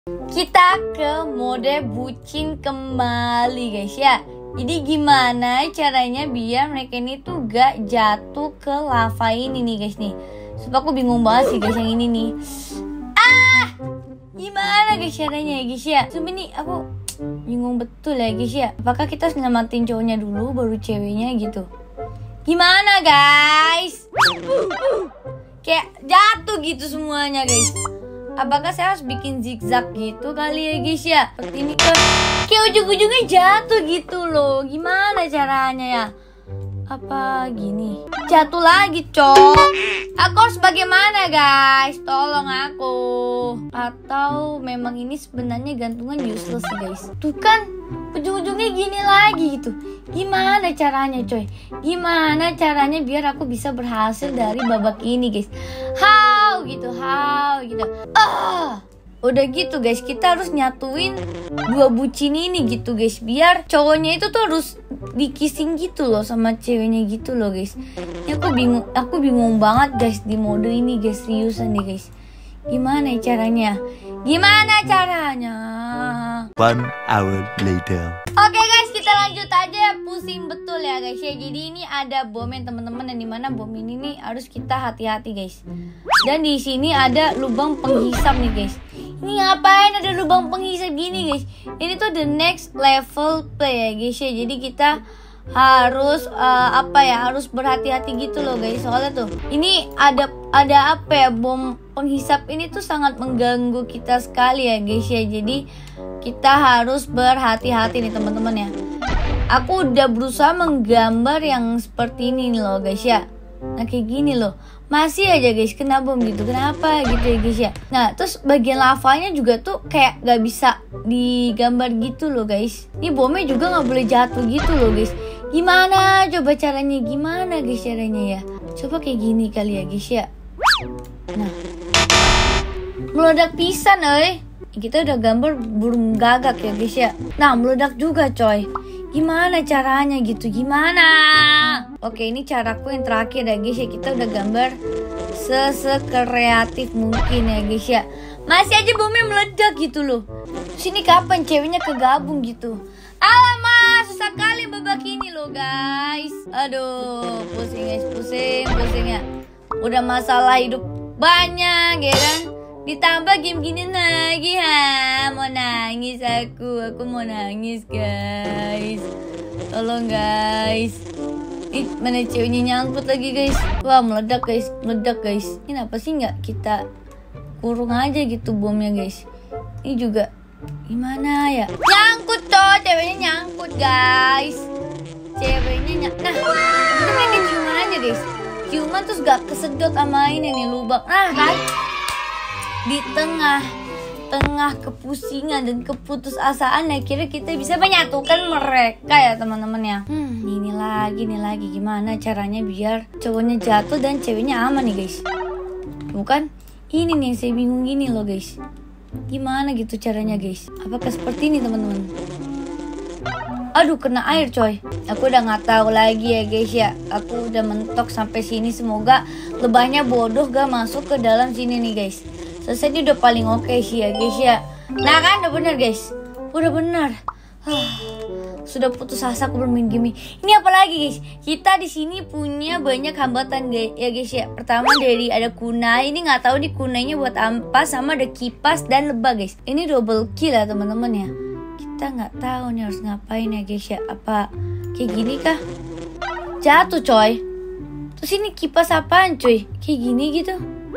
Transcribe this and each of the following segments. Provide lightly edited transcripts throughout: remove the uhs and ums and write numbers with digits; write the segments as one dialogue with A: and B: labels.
A: Kita ke mode bucin kembali guys ya. Jadi gimana caranya biar mereka ini tuh gak jatuh ke lava ini nih guys nih. Sebab aku bingung banget sih guys yang ini nih. Gimana guys caranya ya guys ya. Sebenernya aku bingung betul ya guys ya. Apakah kita harus nyelamatin cowoknya dulu baru ceweknya gitu? Gimana guys? Kayak jatuh gitu semuanya guys. Apakah saya harus bikin zigzag gitu kali ya guys ya? Seperti ini kan kayak ujung-ujungnya jatuh gitu loh. Gimana caranya ya? Apa gini? Jatuh lagi cok. Aku harus bagaimana guys? Tolong aku. Atau memang ini sebenarnya gantungan useless sih guys. Tuh kan ujung-ujungnya gini lagi gitu. Gimana caranya coy? Gimana caranya biar aku bisa berhasil dari babak ini guys? How gitu. Udah gitu guys, kita harus nyatuin dua bucin ini gitu guys. Biar cowoknya itu tuh harus di-kissing gitu loh sama ceweknya gitu loh guys. Ini aku bingung banget guys di mode ini guys, seriusan nih guys. Gimana caranya?
B: One hour later.
A: Oke guys, kita lanjut aja. Pusing betul ya guys ya. Jadi ini ada bom yang teman-teman, yang dimana bom ini nih harus kita hati-hati guys. Dan di sini ada lubang penghisap nih guys. Ini ngapain ada lubang penghisap gini guys? Ini tuh the next level play ya guys ya. Jadi kita harus harus berhati-hati gitu loh guys. Soalnya tuh ini ada bom penghisap ini tuh sangat mengganggu kita sekali ya guys ya. Jadi kita harus berhati-hati nih teman-teman ya. Aku udah berusaha menggambar yang seperti ini nih loh guys ya. Nah kayak gini loh. Masih aja guys kena bom gitu. Kenapa gitu ya guys ya. Nah terus bagian lavanya juga tuh kayak gak bisa digambar gitu loh guys. Ini bomnya juga gak boleh jatuh gitu loh guys. Gimana coba caranya? Gimana guys caranya ya? Coba kayak gini kali ya guys ya. Nah meledak pisan Kita udah gambar burung gagak ya guys ya. Nah meledak juga coy. Gimana caranya gitu? Gimana? Oke ini caraku yang terakhir ya guys ya. Kita udah gambar sekreatif mungkin ya guys ya. Masih aja bomnya meledak gitu loh. Sini kapan ceweknya kegabung gitu? Alamak susah kali babak ini loh guys. Aduh pusing guys, pusing ya. Udah masalah hidup banyak ya kan. Ditambah game gini lagi mau nangis aku mau nangis guys. Tolong guys. Ih mana ceweknya nyangkut lagi guys. Wah meledak guys. Ini apa sih nggak kita kurung aja gitu bomnya guys. Ini juga gimana ya? Nyangkut toh, ceweknya nyangkut guys. Nah kita mainin ciuman aja guys. Ciuman terus gak kesedot sama ini nih lubang. Nah kan di tengah kepusingan dan keputusasaan akhirnya kita bisa menyatukan mereka ya teman-teman ya. Ini lagi gimana caranya biar cowoknya jatuh dan ceweknya aman nih guys. Bukan ini nih saya bingung gini loh guys. Gimana gitu caranya guys? Apakah seperti ini teman-teman? Aduh kena air coy. Aku udah nggak tahu lagi ya guys ya. Aku udah mentok sampai sini. Semoga lebahnya bodoh gak masuk ke dalam sini nih guys. Selesai ini udah paling oke sih ya guys ya. Nah kan udah bener guys. Udah bener. Sudah putus asa aku bermain game ini. Ini apa lagi guys? Kita di sini punya banyak hambatan guys ya guys ya. Pertama dari ada kunai. Ini nggak tahu di kunainya buat apa. Sama ada kipas dan lebah guys. Ini double kill ya teman-teman ya. Kita nggak tahu nih harus ngapain ya guys ya. Apa kayak gini kah? Jatuh coy. Terus ini kipas apaan cuy? Kayak gini gitu.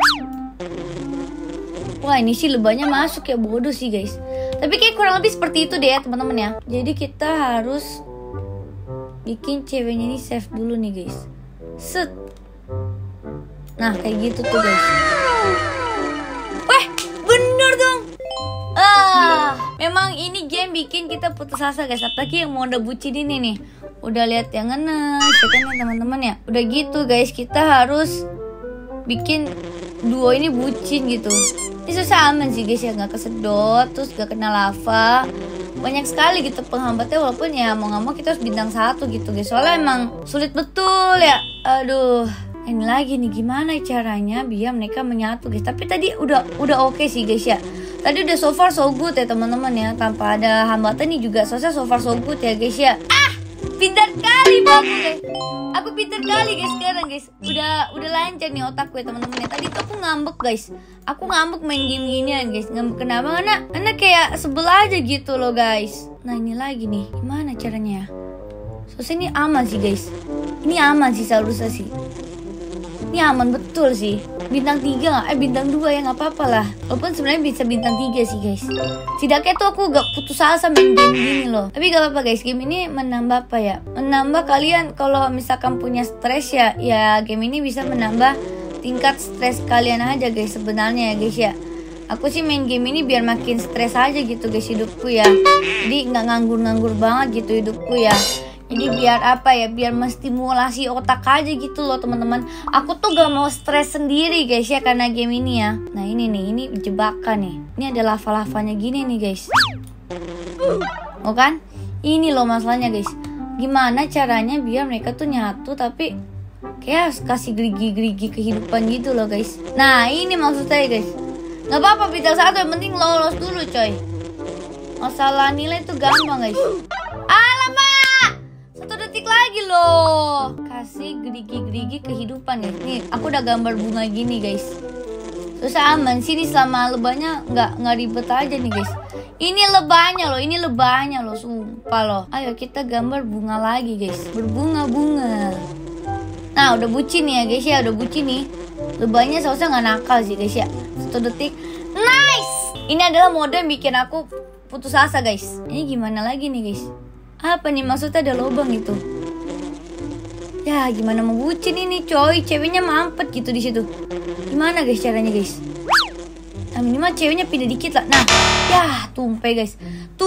A: Wah ini sih lebahnya masuk ya, bodoh sih guys. Tapi kayak kurang lebih seperti itu deh ya teman-teman ya. Jadi kita harus bikin ceweknya ini save dulu nih guys. Set. Nah kayak gitu tuh guys. Wah bener dong. Memang ini game bikin kita putus asa guys. Apalagi yang mode bucin ini nih. Udah lihat yang ngenes ya kan teman-teman ya. Udah gitu guys, kita harus bikin duo ini bucin gitu. Ini susah aman sih guys ya, gak kesedot, terus gak kena lava. Banyak sekali gitu penghambatnya, walaupun ya mau gak mau kita harus bintang 1 gitu guys. Soalnya emang sulit betul ya. Aduh, ini lagi nih gimana caranya biar mereka menyatu guys. Tapi tadi udah oke sih guys ya. Tadi udah so far so good ya teman-teman ya, tanpa ada hambatan nih juga so far so good ya guys ya. Pintar kali aku guys. Aku pintar kali guys sekarang guys. Udah lancar nih otakku ya teman-teman ya. Tadi tuh aku ngambek guys. Aku ngambek main game ginian guys. Ngambek kenapa? Karena kayak sebel aja gitu loh guys. Nah ini lagi nih. Gimana caranya ya? Soalnya ini aman sih guys. Ini aman sih seharusnya sih. Ini aman betul sih. Bintang 3 nggak? Bintang 2 ya nggak apa-apa lah. Walaupun sebenarnya bisa bintang 3 sih guys. Setidaknya tuh aku gak putus asa main game gini loh. Tapi gak apa-apa guys. Game ini menambah apa ya? Menambah kalian kalau misalkan punya stres ya game ini bisa menambah tingkat stres kalian aja guys sebenarnya ya guys ya. Aku sih main game ini biar makin stres aja gitu guys hidupku ya. Jadi nggak nganggur-nganggur banget gitu hidupku ya. Jadi biar apa ya, biar menstimulasi otak aja gitu loh teman-teman. Aku tuh gak mau stres sendiri guys ya karena game ini ya. Nah ini nih, ini jebakan nih. Ini ada lava-lavanya gini nih guys. Oh kan? Ini loh masalahnya guys. Gimana caranya biar mereka tuh nyatu tapi kayak kasih gerigi-gerigi kehidupan gitu loh guys. Nah ini maksud saya guys. Gak apa-apa bintang 1, yang penting lolos dulu coy. Masalah nilai tuh gampang guys. Alamak! 1 detik lagi loh. Kasih gerigi-gerigi kehidupan guys. Nih aku udah gambar bunga gini guys. Susah aman sini selama lebahnya nggak ribet aja nih guys. Ini lebahnya loh, sumpah loh. Ayo kita gambar bunga lagi guys. Berbunga-bunga. Nah udah bucin nih ya guys ya, udah bucin nih. Lebahnya seharusnya nggak nakal sih guys ya. 1 detik. Nice. Ini adalah mode yang bikin aku putus asa guys. Ini gimana lagi nih guys? Apa nih maksudnya ada lubang gitu? Ya gimana mau bucin ini coy, ceweknya mampet gitu di situ. Gimana guys caranya guys? Nah minimal ceweknya pindah dikit lah. Nah ya tumpah guys.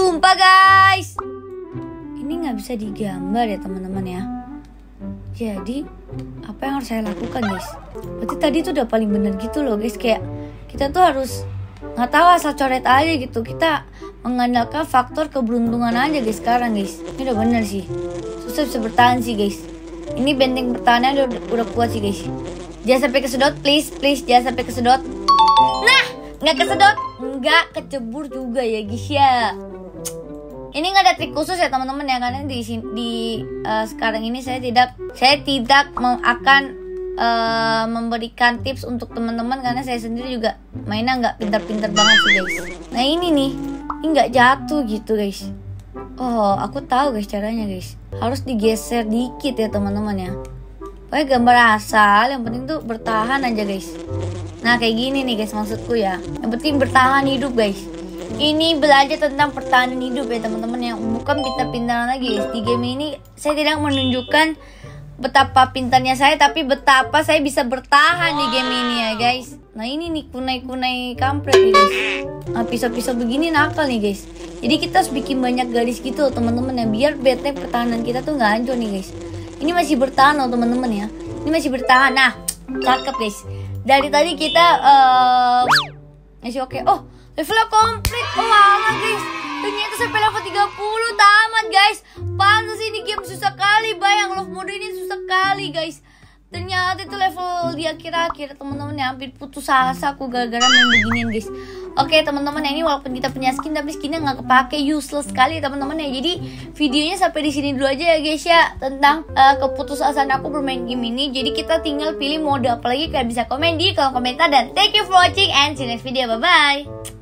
A: Ini nggak bisa digambar ya teman-teman ya. Jadi apa yang harus saya lakukan guys? Berarti tadi tuh udah paling bener gitu loh guys. Kayak kita tuh harus nggak tahu asal coret aja gitu. Kita mengandalkan faktor keberuntungan aja guys sekarang guys. Ini udah bener sih. Susah bisa bertahan sih guys. Ini benteng pertahanannya udah kuat sih guys. Jangan sampai kesedot please jangan sampai kesedot. Nah nggak kesedot, nggak kecebur juga ya guys ya. Ini nggak ada trik khusus ya teman-teman ya, karena di sekarang ini saya tidak akan memberikan tips untuk teman-teman karena saya sendiri juga mainnya nggak pintar-pintar banget sih guys. Nah ini nih, ini nggak jatuh gitu guys. Oh aku tahu guys caranya guys. Harus digeser dikit ya teman-teman ya. Pokoknya gambar asal, yang penting tuh bertahan aja guys. Nah kayak gini nih guys maksudku ya. Yang penting bertahan hidup guys. Ini belajar tentang pertahanan hidup ya teman-teman ya. Bukan pintar-pintaran lagi guys. Di game ini saya tidak menunjukkan betapa pintarnya saya, tapi betapa saya bisa bertahan di game ini ya guys. Nah ini nih kunai-kunai kampret nih guys. Nah pisau-pisau begini nakal nih guys. Jadi kita harus bikin banyak garis gitu teman-teman ya, biar benteng pertahanan kita tuh nggak hancur nih guys. Ini masih bertahan loh teman-teman ya. Ini masih bertahan. Nah cakep guys. Dari tadi kita masih oke. Oh levelnya komplit. Oh lama guys. Ternyata sampai level 30 tamat guys. Pantas ini game susah kali. Bayang love mode ini susah kali guys. Ternyata itu level di akhir-akhir teman-teman ya. Hampir putus asa aku gara-gara main beginian guys. Oke teman-teman ya, ini walaupun kita punya skin tapi skinnya nggak kepake, useless sekali teman-teman ya. Jadi videonya sampai di sini dulu aja ya guys ya, tentang keputusasaan aku bermain game ini. Jadi kita tinggal pilih mode apa lagi, kalian bisa komen di kolom komentar. Dan thank you for watching and see you next video, bye bye.